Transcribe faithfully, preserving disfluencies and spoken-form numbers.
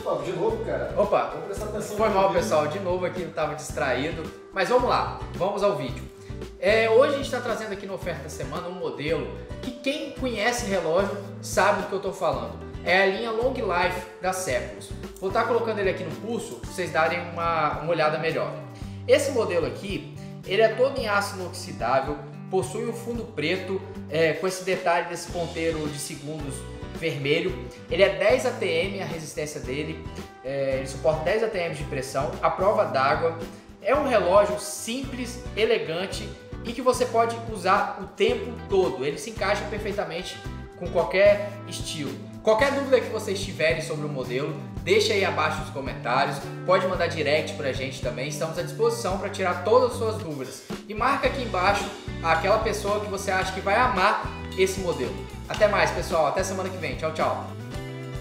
Gustavo, de novo, cara. Opa, vamos prestar atenção. Foi mal, pessoal, de novo aqui, eu estava distraído. Mas vamos lá, vamos ao vídeo. É, hoje a gente está trazendo aqui na oferta da semana um modelo que quem conhece relógio sabe do que eu estou falando. É a linha Long Life da Séculos. Vou estar colocando ele aqui no pulso para vocês darem uma, uma olhada melhor. Esse modelo aqui, ele é todo em aço inoxidável, possui um fundo preto é, com esse detalhe desse ponteiro de segundos vermelho. Ele é dez A T M a resistência dele, é, ele suporta dez A T M de pressão, a prova d'água. É um relógio simples, elegante e que você pode usar o tempo todo. Ele se encaixa perfeitamente com qualquer estilo. Qualquer dúvida que vocês tiverem sobre o modelo, deixa aí abaixo nos comentários. Pode mandar direct pra gente também. Estamos à disposição para tirar todas as suas dúvidas. E marca aqui embaixo aquela pessoa que você acha que vai amar esse modelo. Até mais, pessoal. Até semana que vem. Tchau, tchau.